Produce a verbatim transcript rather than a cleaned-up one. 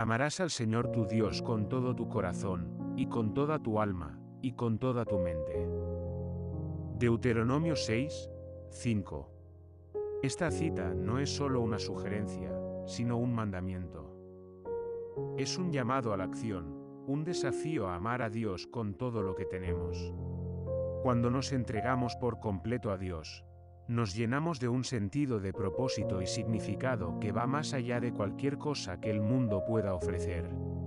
Amarás al Señor tu Dios con todo tu corazón, y con toda tu alma, y con toda tu mente. Deuteronomio seis, cinco. Esta cita no es solo una sugerencia, sino un mandamiento. Es un llamado a la acción, un desafío a amar a Dios con todo lo que tenemos. Cuando nos entregamos por completo a Dios, nos llenamos de un sentido de propósito y significado que va más allá de cualquier cosa que el mundo pueda ofrecer.